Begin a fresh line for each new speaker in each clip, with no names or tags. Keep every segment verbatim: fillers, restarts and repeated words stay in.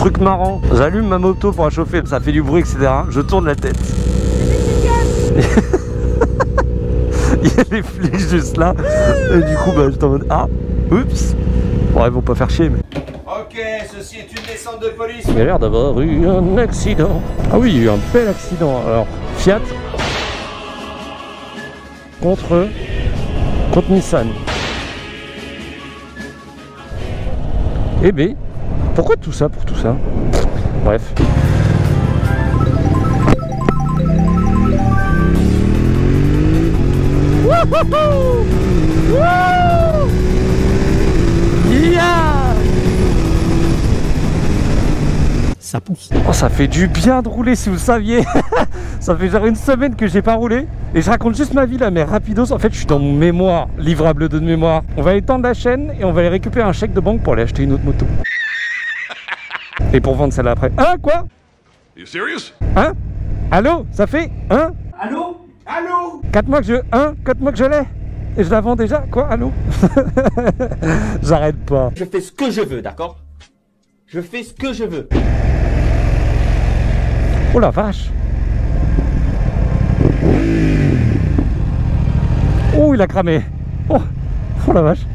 Truc marrant, j'allume ma moto pour la chauffer, ça fait du bruit, et cetera. Je tourne la tête. Il y a les flics juste là. Et du coup, bah, j'étais en mode ah, oups. Bon, ils vont pas faire chier, mais.
Ok, ceci est une descente de police.
Il y a l'air d'avoir eu un accident. Ah oui, il y a eu un bel accident. Alors, Fiat contre, contre Nissan. Eh B, pourquoi tout ça pour tout ça? Bref. Wouhou! Wouh! Yeah! Ça pousse. Oh, ça fait du bien de rouler si vous saviez. Ça fait genre une semaine que j'ai pas roulé. Et je raconte juste ma vie là, mais rapidos. En fait, je suis dans mon mémoire, livrable de mémoire. On va aller tendre la chaîne et on va aller récupérer un chèque de banque pour aller acheter une autre moto. Et pour vendre celle-là après. Hein, quoi?
You serious?
Hein? Allô? Ça fait? Hein?
Allô? Allô?
quatre mois que je... Hein? quatre mois que je l'ai. Et je la vends déjà? Quoi? Allô? J'arrête pas.
Je fais ce que je veux, d'accord? Je fais ce que je veux.
Oh la vache! Oh, il a cramé! Oh, oh la vache!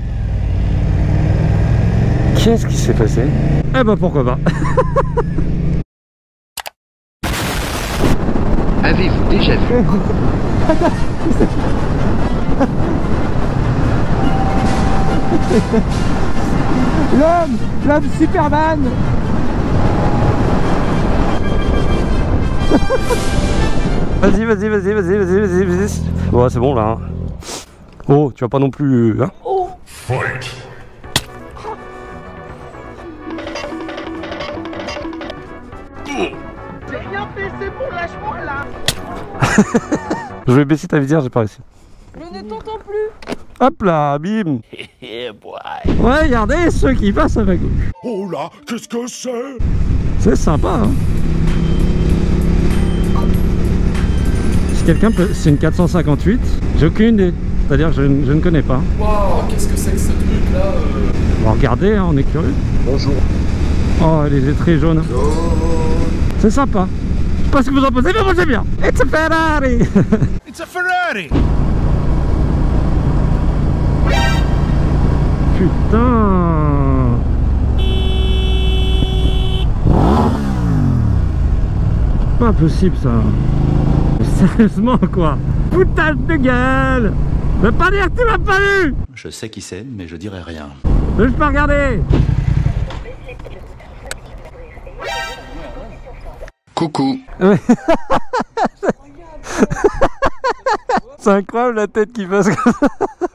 Qu'est-ce qui s'est passé? Eh ben pourquoi pas!
Avez-vous déjà vu?
L'homme! L'homme Superman! Vas-y, vas-y, vas-y, vas-y, vas-y, vas-y, vas-y. Bon, c'est bon là. Hein. Oh, tu vas pas non plus. Hein?
Oh. Fight.
J'ai rien fait, c'est bon, lâche-moi là.
Je vais baisser ta visière, j'ai pas réussi.
Je ne t'entends plus.
Hop là, bim.
Yeah, boy.
Ouais, regardez ceux qui passent à ma gauche.
Oh là, qu'est-ce que c'est?
C'est sympa, hein. Si quelqu'un peut... C'est une quatre cent cinquante-huit. J'ai aucune idée. C'est-à-dire, je, je ne connais pas.
Waouh, qu'est-ce que c'est que ce truc là euh...
On va regarder, hein, on est curieux.
Bonjour.
Oh, les étraits jaunes. C'est sympa. Je sais pas ce que vous en pensez, mais moi j'aime bien. It's a Ferrari.
It's a Ferrari.
Putain. Pas possible ça. Sérieusement quoi. Putain de gueule. Ne pas dire que tu m'as pas vu.
Je sais qui c'est, mais je dirai rien.
Je peux regarder.
Coucou.
C'est incroyable la tête qu'il fasse comme ça.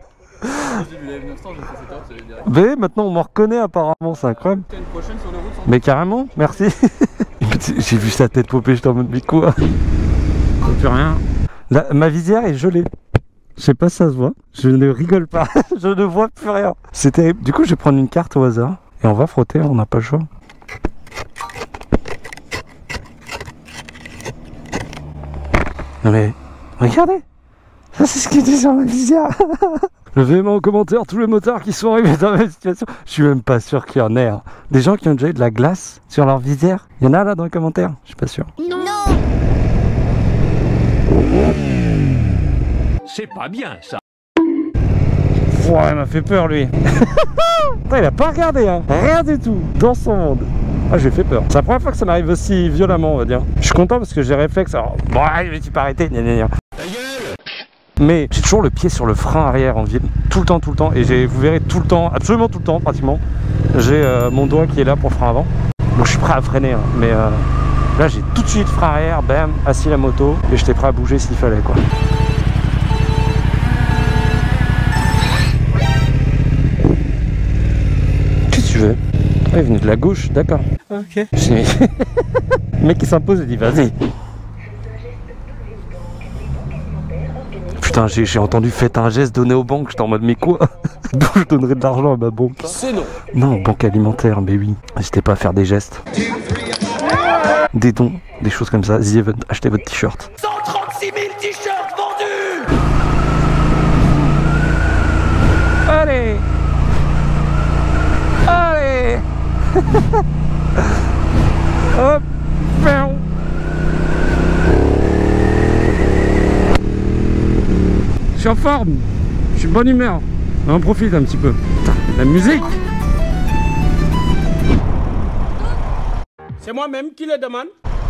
Mais maintenant on me reconnaît apparemment, c'est incroyable. Mais carrément, merci. J'ai vu sa tête popée, j'étais en mode mais quoi? Plus rien. La, ma visière est gelée. Je sais pas si ça se voit. Je ne rigole pas. Je ne vois plus rien. C'est terrible. Du coup je vais prendre une carte au hasard et on va frotter, on n'a pas le choix. Non mais, regardez. Ça c'est ce qu'il dit sur ma visière. Levez-moi en commentaire tous les motards qui sont arrivés dans la même situation. Je suis même pas sûr qu'il y en ait. Hein. Des gens qui ont déjà eu de la glace sur leur visière. Il y en a là dans les commentaires. Je suis pas sûr.
Non.
C'est pas bien ça.
Ouais, il m'a fait peur lui. Putain, il a pas regardé, hein. Rien du tout. Dans son monde. Ah, j'ai fait peur. C'est la première fois que ça m'arrive aussi violemment, on va dire. Je suis content parce que j'ai réflexe. Alors, bon, je vais pas arrêter. Gna, gna, gna.
Ta gueule.
Mais j'ai toujours le pied sur le frein arrière en ville. Tout le temps, tout le temps. Et j'ai, vous verrez tout le temps, absolument tout le temps pratiquement. J'ai euh, mon doigt qui est là pour le frein avant. Donc je suis prêt à freiner. Hein. Mais euh, là, j'ai tout de suite frein arrière, bam, assis la moto. Et j'étais prêt à bouger s'il fallait, quoi. Qu'est-ce que tu veux? Ah, il est venu de la gauche, d'accord. Ok. Le mec qui s'impose et dit vas-y. Putain, j'ai entendu faites un geste, donné aux banques. J'étais en mode mais quoi? D'où je donnerais de l'argent à ma banque?
C'est non.
Non, banque alimentaire, mais oui. N'hésitez pas à faire des gestes. Des dons, des choses comme ça. The Event, achetez votre t-shirt.
cent trente-six mille t-shirts vendus.
Allez. Allez. Hop. Je suis en forme. Je suis de bonne humeur. On en profite un petit peu. Putain, la musique.
C'est moi-même qui le demande.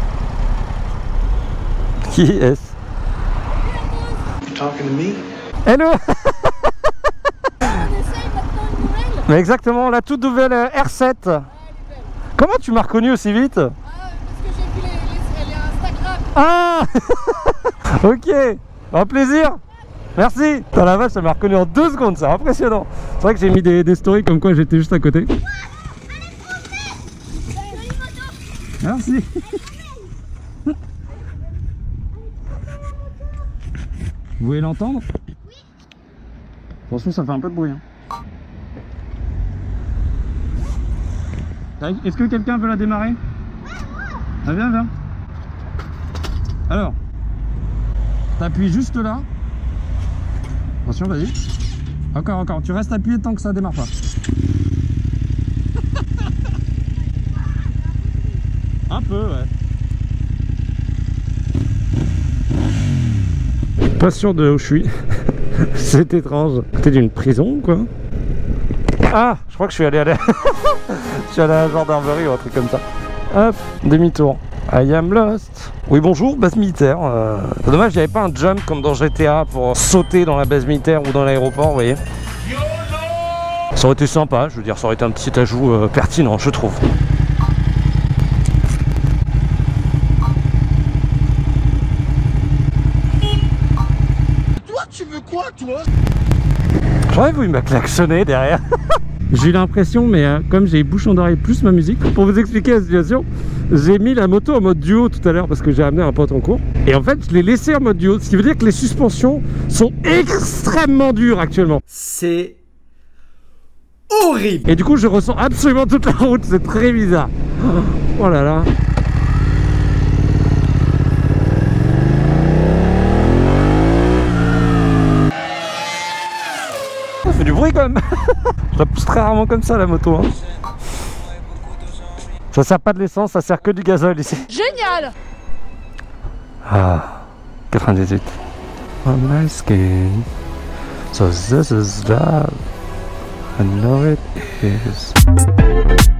Qui est-ce?
Talking to me?
Hello.
On essaye maintenant une nouvelle.
Mais exactement, la toute nouvelle euh, R sept.
Ah, elle est belle.
Comment tu m'as reconnu aussi vite?
Ah, parce que j'ai vu les, les, les Instagram.
Ah. Ok, un plaisir. Merci. Putain, la vache, ça m'a reconnu en deux secondes, c'est impressionnant. C'est vrai que j'ai mis des, des stories comme quoi j'étais juste à côté. Merci. Vous voulez l'entendre? Oui. Attention, ça fait un peu de bruit. Hein. Est-ce que quelqu'un veut la démarrer? Ah, viens, viens. Alors, t'appuies juste là. Attention, vas-y. Encore, encore. Tu restes appuyé tant que ça démarre pas. Un peu, ouais. Pas sûr de où je suis. C'est étrange. T'es d'une prison, quoi. Ah, je crois que je suis allé à la... je suis allé à la gendarmerie ou un truc comme ça. Hop, demi-tour. I am lost. Oui, bonjour, base militaire. Euh... Dommage, il n'y avait pas un jump comme dans G T A pour sauter dans la base militaire ou dans l'aéroport, vous voyez. Ça aurait été sympa, je veux dire, ça aurait été un petit ajout euh, pertinent, je trouve.
Toi, tu veux quoi, toi?
J'aurais voulu me klaxonner derrière. J'ai eu l'impression, mais euh, comme j'ai bouchon d'oreille plus ma musique, pour vous expliquer la situation, j'ai mis la moto en mode duo tout à l'heure parce que j'ai amené un pote en cours. Et en fait, je l'ai laissé en mode duo, ce qui veut dire que les suspensions sont extrêmement dures actuellement.
C'est horrible.
Et du coup, je ressens absolument toute la route, c'est très bizarre. Oh là là. Ça fait du bruit quand même. Je la pousse très rarement comme ça la moto. Hein. Ça sert pas de l'essence, ça sert que du gazole ici.
Génial.
Ah, quatre-vingt-dix-huit. On my skin. So this is love. I know it is.